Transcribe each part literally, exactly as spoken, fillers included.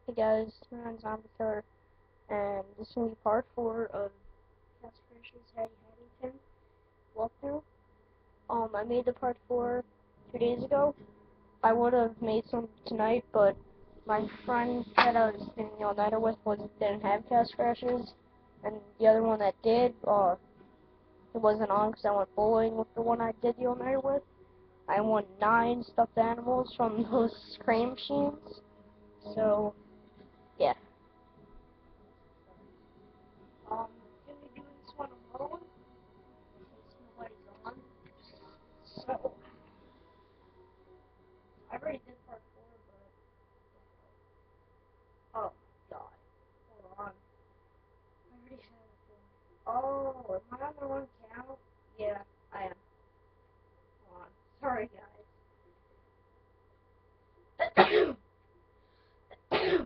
Hey guys, my name's Zombie Killer, and this is going to be part four of Hatty Hattington walkthrough. Um, I made the part four two days ago. I would have made some tonight, but my friend that I was spending the all-nighter with was, didn't have cast crashes, and the other one that did, uh, it wasn't on because I went bowling with the one I did the all-nighter with. I won nine stuffed animals from those crane machines, so, yeah. Um, gonna be doing this one alone, since nobody's on. So, I already did part four, but, oh god, hold on. I already had it. Oh, am I on the wrong channel? Yeah, I am. Hold on. Sorry, guys. That's my new channel.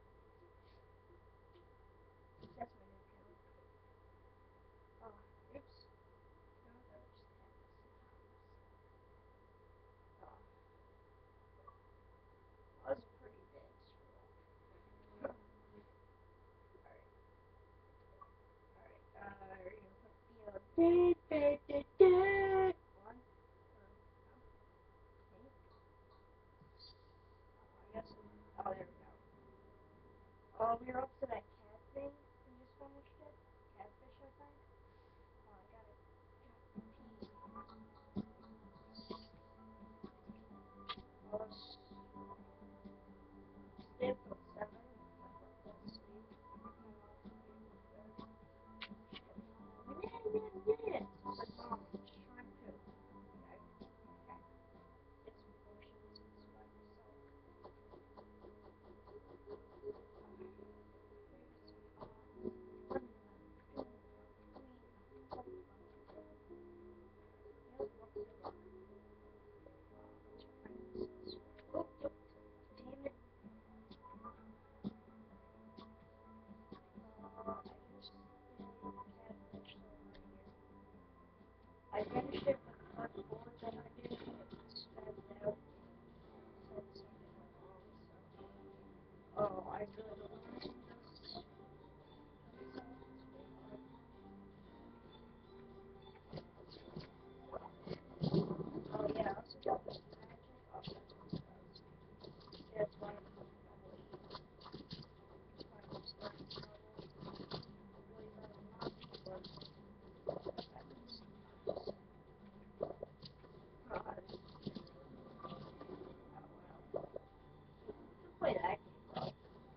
Oh, oops. No, that was just oh, that was pretty big. Alright. Alright, uh, we're gonna put the, uh, da, da, da, da. One. I guess, oh, there we go. Oh, we were up to that cat thing. We just finished it. Catfish, I think. Oh, I got it. Oh, stay up till seven. Like, what the sleep. Yeah, yeah, yeah. But, mom, I'm just trying to. Okay. Okay. Get some potions and survive myself. I finished it with the part four that I did, but it's spazzed out. Said something went wrong, so. Oh, I really don't want to do this. Oh, yeah, I also got this magic. Oh, that's what it does. Yeah, it's one of the double E. It's one of those stuff in trouble. I'd really rather not be, but that is nice. God. Oh, wow. Who played that game, though?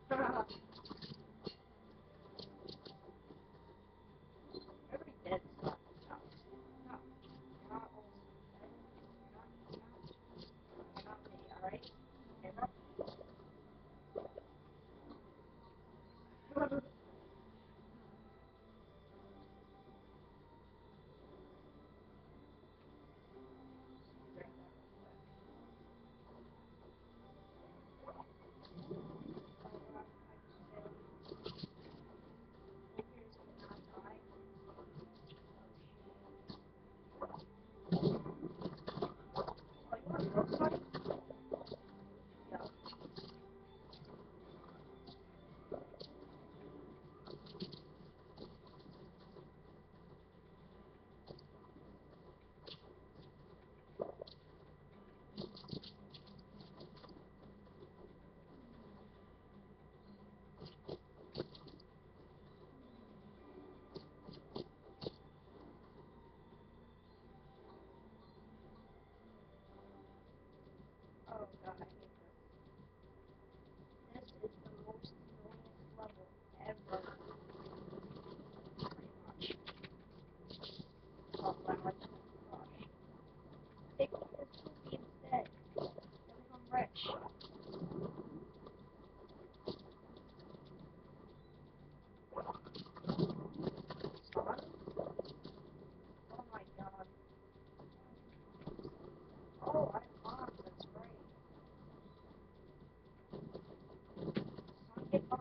Everybody dead stuff. No. No. You're not almost dead. You're not. You're not. You're not me, alright? You're not. Oh god, I hate this. This is the most annoying level ever. Pretty much. Oh wow, I just gosh. Pick this movie instead. Then become rich. Son? Oh my god. Oh, I won, that's right. Son, get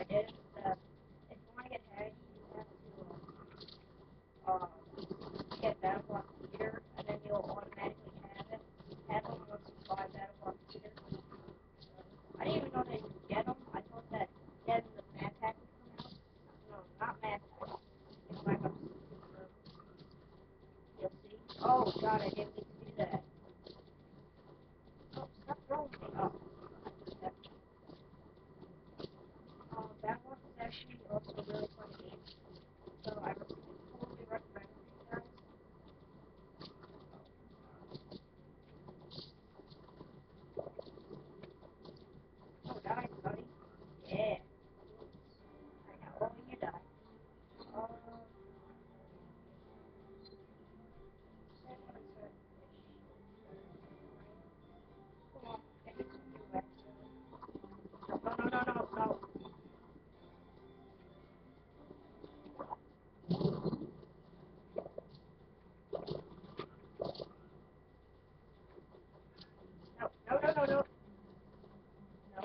did is that if you want to get Hatty, you have to uh, uh, get BattleBlock Theater, and then you'll automatically have it. Have them once you buy BattleBlock Theater. I didn't even know that you could get them. I thought that getting the map pack would come out. No, not map pack. You know, like I'm You'll see. Oh god, I didn't mean to do that. Oh, stop throwing me. Oh. Uh, that one is actually also a really fun game. So I would totally recommend it to you guys. Oh, die, buddy. Yeah. I know. Oh, you die. Um, that one's a fish. Come on, get me some new wax. No, no, no, no, no. No, no, no, no, no. No.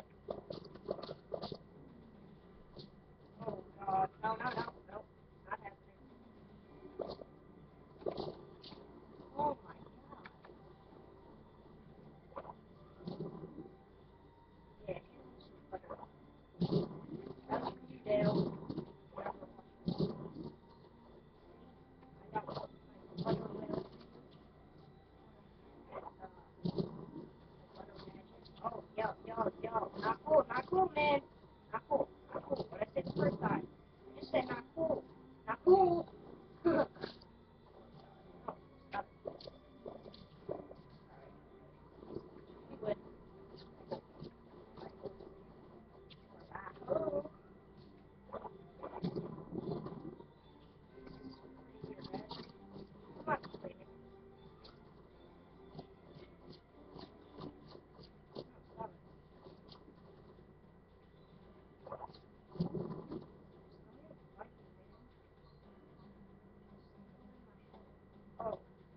Oh, God. No, no, no, no. Not happening. Oh, my God. Yeah, but, uh, that's what you do. I got my butter whale. Oh, yo, yo, yo. Not cool, not cool, man. Not cool, not cool. What I said the first time. I just said not cool. Not cool. Oh, stop it. You would. Oh. Come on, lady. Stop it. Oh.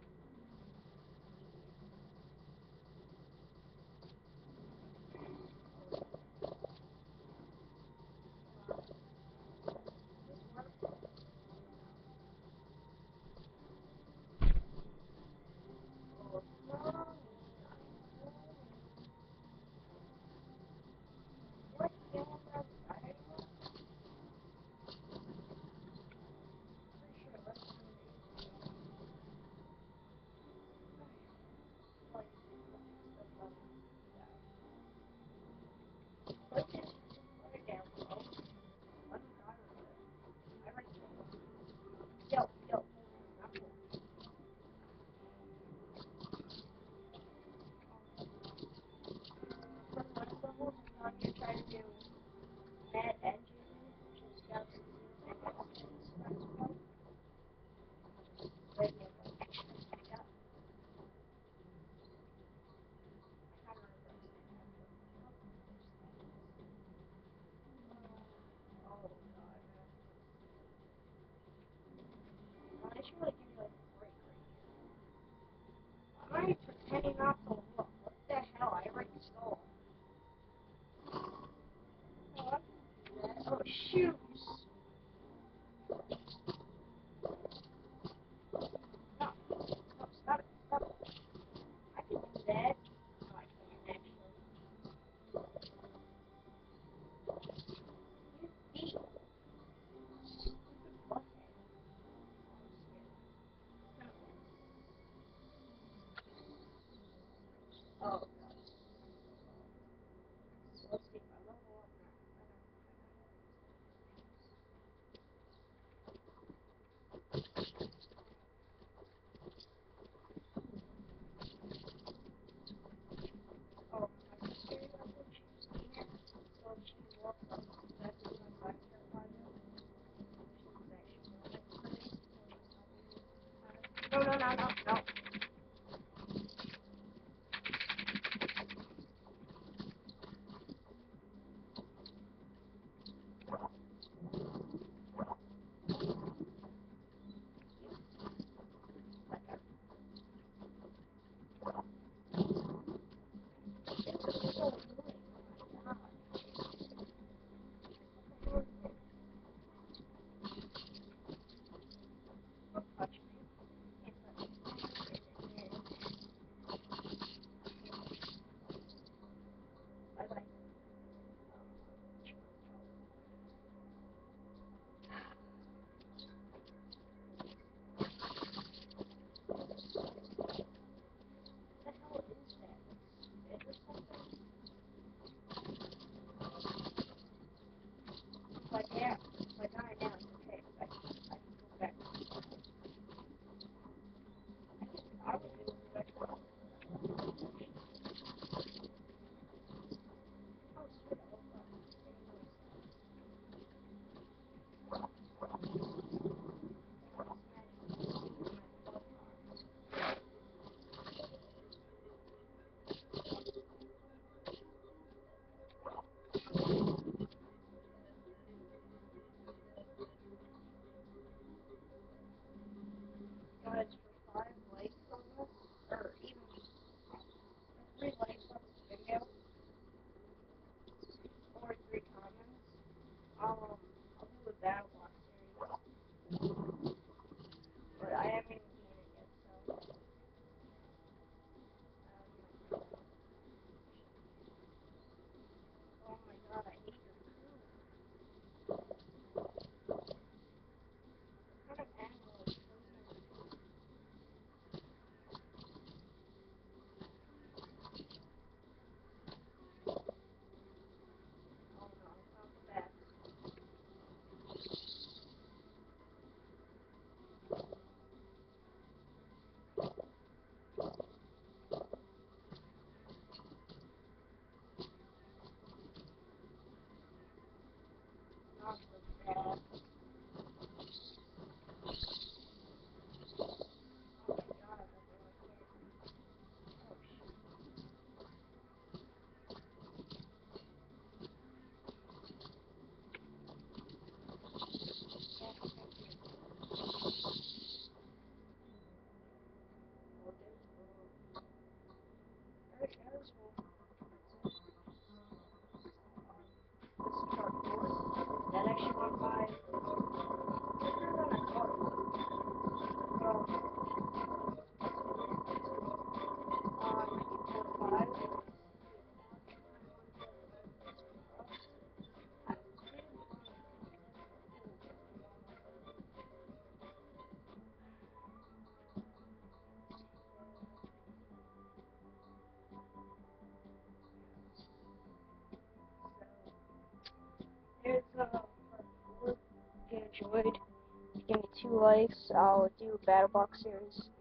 What the hell is that? Yo, yo. You're trying to do mad engine, which is just wait, yeah, yeah. I can't remember. Oh god, man. Why did you really give me like a break right here? Why am I pretending not to look? What the hell? I already stole. Oh, I can do that. Oh, shoes. No, no, stop it, stop it. I can do that. No, I can't actually. You beat. Stupid butthead. Oh, god. Let's see if I level up now. Oh, my sister level, she was here. So she walked up to that to my five star project. She was actually one of the first. No, no, no, no, no. But yeah, but not right now. It's okay. I can, I can go back. I will do it back. Oh, shit. Guys, for five likes on this, or even three likes on this video, or three comments, I'll, I'll do a BattleBlock series. But I haven't even seen it yet, so. Um, oh my god, I hate your crew. What kind of animal is chosen? Oh no, it's not the best. Not the best. Oh my god, I really can't. Oh shit. Alright guys, well, this is our fourth. That actually went by quicker than I thought it would. Um, uh, maybe four or five. There's uh, part four. If you enjoyed, give me two likes. I'll do a BattleBlock series.